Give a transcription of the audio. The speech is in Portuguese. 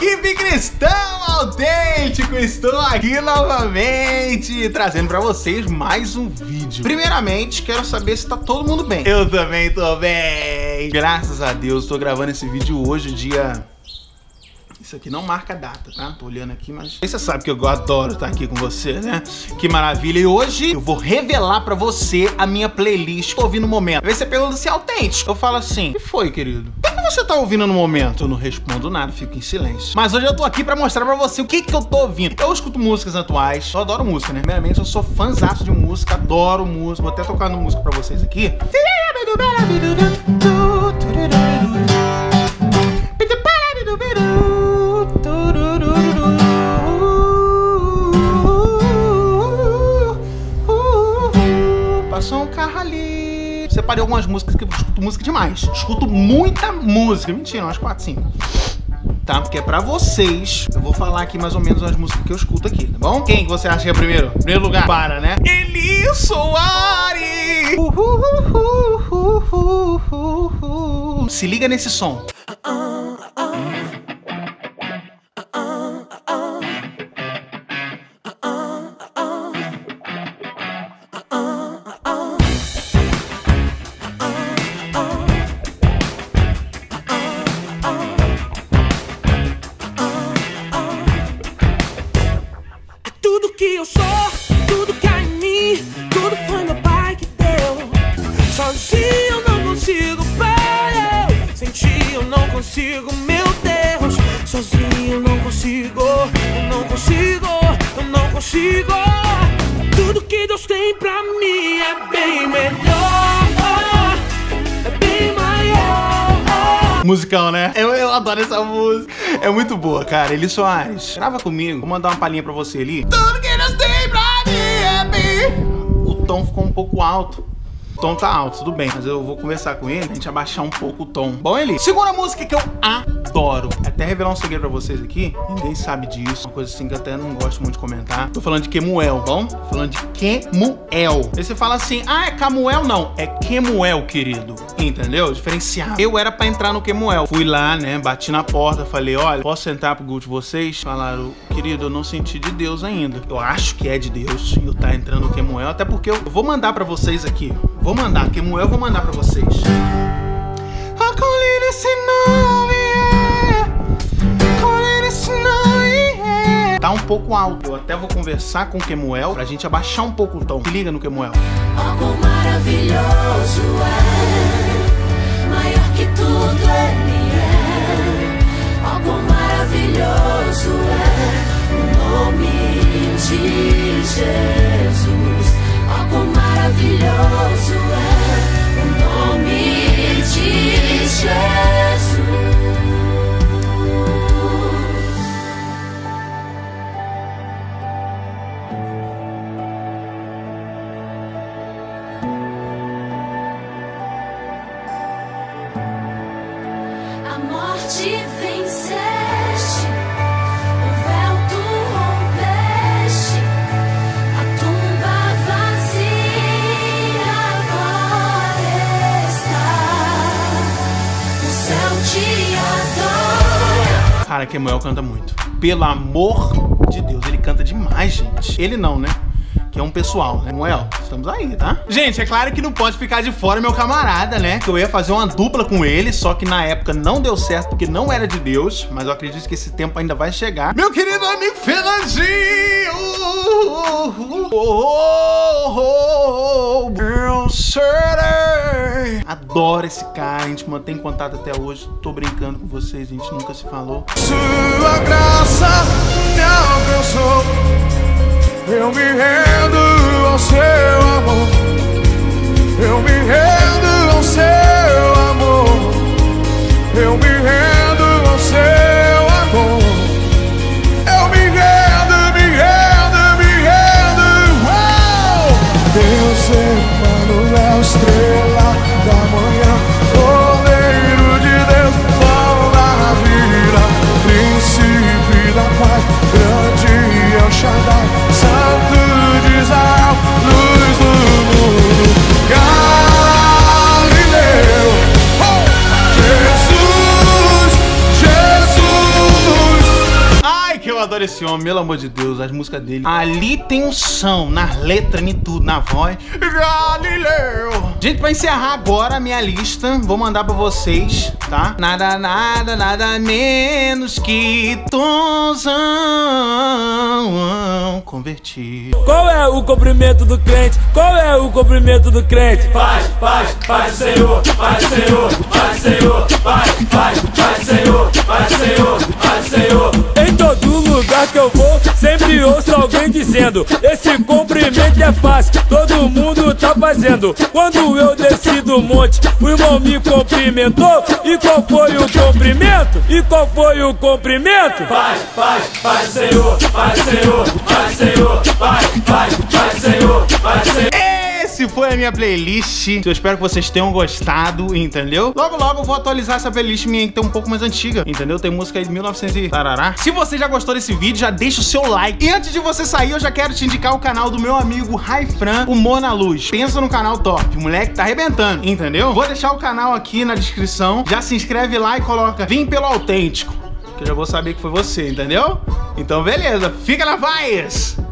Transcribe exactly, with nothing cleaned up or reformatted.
Equipe Cristão Autêntico, estou aqui novamente trazendo pra vocês mais um vídeo. Primeiramente, quero saber se tá todo mundo bem. Eu também tô bem. Graças a Deus, tô gravando esse vídeo hoje, dia... Isso aqui não marca data, tá? Tô olhando aqui, mas... Você sabe que eu adoro estar aqui com você, né? Que maravilha. E hoje eu vou revelar pra você a minha playlist que eu ouvi no momento. Às vezes você pergunta se é autêntico. Eu falo assim, o que foi, querido? O que você tá ouvindo no momento? Eu não respondo nada, fico em silêncio. Mas hoje eu tô aqui pra mostrar pra você o que que eu tô ouvindo. Eu escuto músicas atuais. Eu adoro música, né? Primeiramente, eu sou fãzaço de música. Adoro música. Vou até tocar no música pra vocês aqui. Passou um carro ali. Separei algumas músicas que eu escuto música demais. Escuto muita música. Mentira, umas quatro, cinco. Tá? Porque é pra vocês. Eu vou falar aqui mais ou menos as músicas que eu escuto aqui, tá bom? Quem que você acha que é primeiro? Primeiro lugar? Para, né? Eli Soares! Uh, uh, uh, uh, uh, uh, uh. Se liga nesse som. Que eu sou, tudo que há em mim, tudo foi meu pai que deu. Sozinho eu não consigo, pai, eu sem ti eu não consigo, meu Deus. Sozinho eu não consigo, eu não consigo, eu não consigo. Tudo que Deus tem pra mim é bem melhor, é bem maior. Musicão, né? Eu, eu adoro essa música. É muito boa, cara. Eli Soares, grava comigo. Vou mandar uma palhinha pra você ali. Tudo que Deus tem pra mim é bem... O tom ficou um pouco alto. O tom tá alto, tudo bem. Mas eu vou conversar com ele, a gente abaixar um pouco o tom. Bom, Eli? Segunda música que eu adoro. Até revelar um segredo pra vocês aqui. Ninguém sabe disso. Uma coisa assim que eu até não gosto muito de comentar. Tô falando de Kemuel, bom? Tô falando de Kemuel. Aí você fala assim, ah, é Camuel? Não, é Kemuel, querido. Entendeu? Diferenciado. Eu era pra entrar no Kemuel. Fui lá, né? Bati na porta, falei, olha, posso sentar pro grupo de vocês? Falaram, querido, eu não senti de Deus ainda. Eu acho que é de Deus eu tá entrando no Kemuel, até porque eu vou mandar pra vocês aqui. Vou mandar, Kemuel eu vou mandar pra vocês. Acolher esse nome, acolher esse nome. Tá um pouco alto. Eu até vou conversar com o Kemuel pra gente abaixar um pouco o tom. Se liga no Kemuel. Algo maravilhoso é, maior que tudo ele é. Algo maravilhoso é, o nome de Jesus. Algo maravilhoso é, o nome de Jesus. A morte venceste, o véu tu rompeste, a tumba vazia agora está, o céu te adora. Cara, Kemuel canta muito. Pelo amor de Deus, ele canta demais, gente. Ele não, né? Que é um pessoal, né? Kemuel, estamos aí, tá? Gente, é claro que não pode ficar de fora meu camarada, né? Que eu ia fazer uma dupla com ele, só que na época não deu certo porque não era de Deus. Mas eu acredito que esse tempo ainda vai chegar. Meu querido amigo Fernandinho! Girl Surter! Adoro esse cara, a gente mantém contato até hoje. Tô brincando com vocês, a gente nunca se falou. Sua graça me alcançou, eu me rendo ao seu amor, eu me rendo ao seu amor, eu me rendo ao seu amor, eu me rendo, me rendo, me rendo. Uou! Deus Emmanuel, estrela da manhã, Cordeiro de Deus, pão da vida, príncipe da paz, grande El Shaddai, Santo de Israel, luz do mundo, Galileu, oh! Jesus, Jesus. adoro esse homem, pelo amor de Deus, as músicas dele. Ali tem um som, nas letras, em tudo, na voz. Galileu. Gente, pra encerrar agora a minha lista, vou mandar pra vocês, tá? Nada, nada, nada menos que tonzão convertido. Qual é o cumprimento do crente? Qual é o cumprimento do crente? Paz, paz, paz, Senhor, paz, Senhor, paz, Senhor, paz, paz, paz, Senhor, paz, Senhor, paz, Senhor. Em todo lugar que eu vou, sempre ouço alguém dizendo: esse cumprimento é fácil, todo mundo tá fazendo. Quando eu desci do monte, o irmão me cumprimentou. E qual foi o cumprimento? E qual foi o cumprimento? Paz, paz, paz, Senhor, paz, Senhor, paz, Senhor, paz, paz, paz, Senhor, paz, Senhor. Esse foi a minha playlist. Eu espero que vocês tenham gostado, entendeu? Logo, logo eu vou atualizar essa playlist minha que tem um pouco mais antiga, entendeu? Tem música aí de mil e novecentos e tarará. Se você já gostou desse vídeo, já deixa o seu like. E antes de você sair, eu já quero te indicar o canal do meu amigo Raifran, o Mona Luz. Pensa no canal top, o moleque tá arrebentando, entendeu? Vou deixar o canal aqui na descrição. Já se inscreve lá e coloca "Vim pelo autêntico", que eu já vou saber que foi você, entendeu? Então beleza, fica na paz!